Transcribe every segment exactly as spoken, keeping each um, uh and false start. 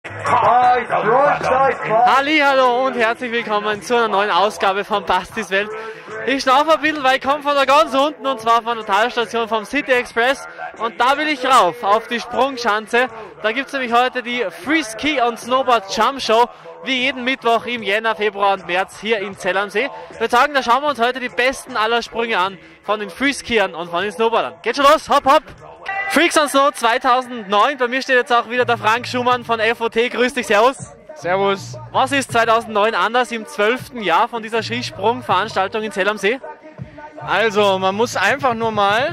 Hallihallo und herzlich willkommen zu einer neuen Ausgabe von Bastis Welt. Ich schnaufe ein bisschen, weil ich komme von da ganz unten und zwar von der Talstation vom City Express und da will ich rauf auf die Sprungschanze. Da gibt es nämlich heute die Free Ski und Snowboard Jump Show, wie jeden Mittwoch im Jänner, Februar und März hier in Zell am See. Ich würde sagen, da schauen wir uns heute die besten aller Sprünge an von den Freeskiern und von den Snowboardern. Geht schon los, hopp hopp! Freaks on Snow zweitausendneun, bei mir steht jetzt auch wieder der Frank Schumann von F O T, grüß dich, servus. Servus. Was ist zweitausendneun anders im zwölften Jahr von dieser Skisprung-Veranstaltung in Zell am See? Also, man muss einfach nur mal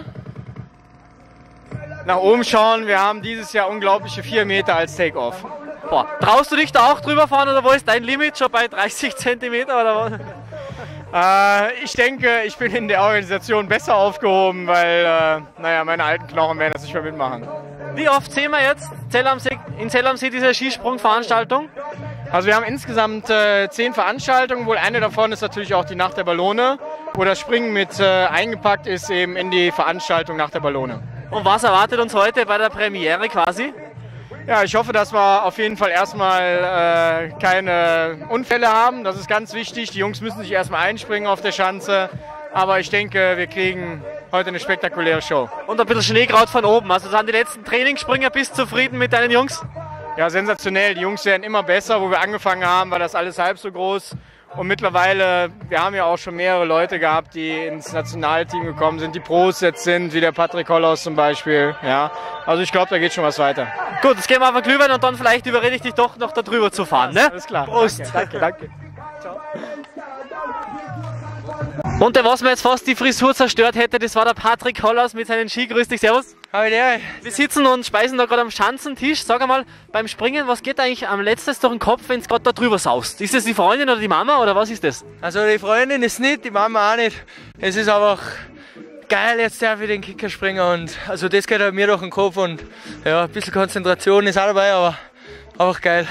nach oben schauen. Wir haben dieses Jahr unglaubliche vier Meter als Take-Off. Boah, traust du dich da auch drüber fahren oder wo ist dein Limit? Schon bei dreißig Zentimeter oder was? Äh, ich denke, ich bin in der Organisation besser aufgehoben, weil, äh, naja, meine alten Knochen werden das nicht mehr mitmachen. Wie oft sehen wir jetzt Zell am See, in Zell am See diese Skisprung-Veranstaltung? Also wir haben insgesamt äh, zehn Veranstaltungen, wohl eine davon ist natürlich auch die Nacht der Ballone, wo das Springen mit äh, eingepackt ist eben in die Veranstaltung Nacht der Ballone. Und was erwartet uns heute bei der Premiere quasi? Ja, ich hoffe, dass wir auf jeden Fall erstmal äh, keine Unfälle haben. Das ist ganz wichtig. Die Jungs müssen sich erstmal einspringen auf der Schanze. Aber ich denke, wir kriegen heute eine spektakuläre Show. Und ein bisschen Schneekraut von oben. Also sind die letzten Trainingsspringer bis zufrieden mit deinen Jungs? Ja, sensationell. Die Jungs werden immer besser. Wo wir angefangen haben, war das alles halb so groß. Und mittlerweile, wir haben ja auch schon mehrere Leute gehabt, die ins Nationalteam gekommen sind, die Pros jetzt sind, wie der Patrick Hollaus zum Beispiel. Ja, also ich glaube, da geht schon was weiter. Gut, jetzt gehen wir auf den Glühwein und dann vielleicht überrede ich dich doch noch da drüber zu fahren, ne? Alles klar. Prost. Danke, danke, danke. Ciao. Und der, was mir jetzt fast die Frisur zerstört hätte, das war der Patrick Hollaus mit seinen Ski. Grüß dich, servus. Hallo der. Wir sitzen und speisen da gerade am Schanzentisch. Sag einmal, beim Springen, was geht eigentlich am letztes durch den Kopf, wenn es gerade da drüber saust? Ist das die Freundin oder die Mama oder was ist das? Also die Freundin ist nicht, die Mama auch nicht. Es ist einfach geil, jetzt darf ich den Kicker springen und also das geht mir durch den Kopf und ja, ein bisschen Konzentration ist auch dabei, aber einfach geil.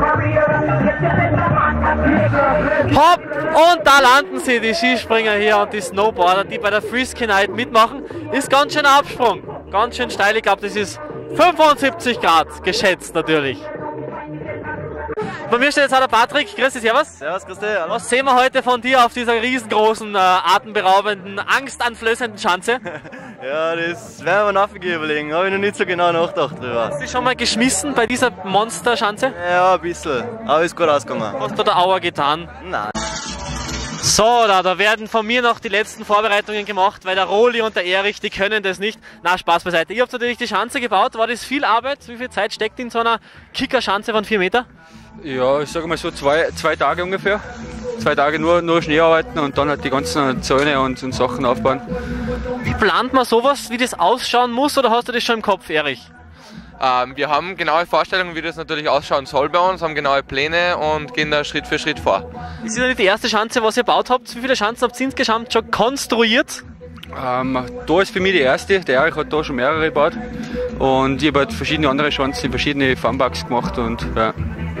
Hopp! Und da landen sie, die Skispringer hier und die Snowboarder, die bei der Freeski Night mitmachen. Ist ganz schön ein Absprung. Ganz schön steil, ich glaube, das ist fünfundsiebzig Grad, geschätzt natürlich. Bei mir steht jetzt auch der Patrick. Grüß dich, servus. Servus, grüß dich. Hallo. Was sehen wir heute von dir auf dieser riesengroßen, äh, atemberaubenden, angstanflößenden Schanze? Ja, das werden wir nachher überlegen. Habe ich noch nicht so genau nachgedacht drüber. Hast du dich schon mal geschmissen bei dieser Monsterschanze? Ja, ein bisschen. Aber ist gut ausgegangen. Hast du da Auer getan? Nein. So, da, da werden von mir noch die letzten Vorbereitungen gemacht, weil der Roli und der Erich, die können das nicht. Na, Spaß beiseite. Ihr habt natürlich die Schanze gebaut. War das viel Arbeit? Wie viel Zeit steckt in so einer Kickerschanze von vier Meter? Ja, ich sage mal so zwei, zwei Tage ungefähr. Zwei Tage nur, nur Schnee arbeiten und dann halt die ganzen Zäune und, und Sachen aufbauen. Wie plant man sowas, wie das ausschauen muss, oder hast du das schon im Kopf, Erich? Ähm, wir haben genaue Vorstellungen, wie das natürlich ausschauen soll bei uns, haben genaue Pläne und gehen da Schritt für Schritt vor. Das ist ja nicht die erste Schanze, was ihr gebaut habt. Wie viele Schanzen habt ihr insgesamt schon konstruiert? Ähm, da ist für mich die erste, der Erich hat da schon mehrere gebaut und ich habe halt verschiedene andere Schanzen, verschiedene Funbugs gemacht und ja.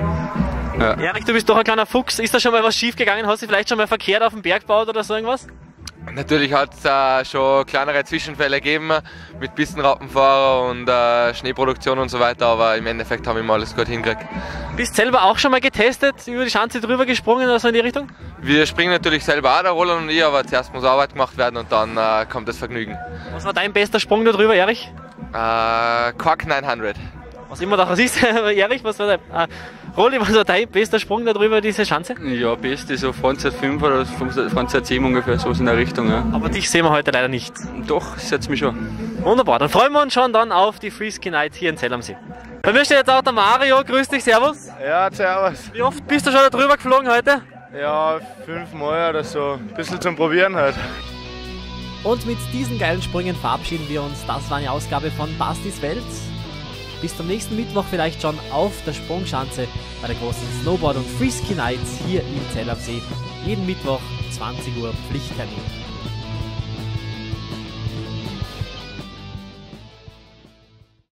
Ja. Erich, du bist doch ein kleiner Fuchs. Ist da schon mal was schief gegangen? Hast du vielleicht schon mal verkehrt auf dem Berg gebaut oder so irgendwas? Natürlich hat es äh, schon kleinere Zwischenfälle gegeben mit Pistenraupenfahrer und äh, Schneeproduktion und so weiter, aber im Endeffekt haben wir mal alles gut hingekriegt. Bist selber auch schon mal getestet, über die Schanze drüber gesprungen oder so in die Richtung? Wir springen natürlich selber auch, der Roland und ich, aber zuerst muss Arbeit gemacht werden und dann äh, kommt das Vergnügen. Was war dein bester Sprung da drüber, Erich? Äh, Quack neunhundert. Was immer da ist, Erich, was war dein, äh, Roli, was war dein bester Sprung da drüber, diese Schanze? Ja, beste so Frontzeit fünf oder Frontzeit sieben ungefähr, so in der Richtung. Ja. Aber dich sehen wir heute leider nicht. Doch, setzt mich schon. Wunderbar, dann freuen wir uns schon dann auf die Freeski Night hier in Zell am See. Bei mir steht jetzt auch der Mario, grüß dich, servus. Ja, servus. Wie oft bist du schon da drüber geflogen heute? Ja, fünfmal oder so. Ein bisschen zum Probieren halt. Und mit diesen geilen Sprüngen verabschieden wir uns. Das war eine Ausgabe von Bastis Welt. Bis zum nächsten Mittwoch vielleicht schon auf der Sprungschanze bei der großen Snowboard- und Freeski Night hier in Zell am See. Jeden Mittwoch zwanzig Uhr Pflichttermin.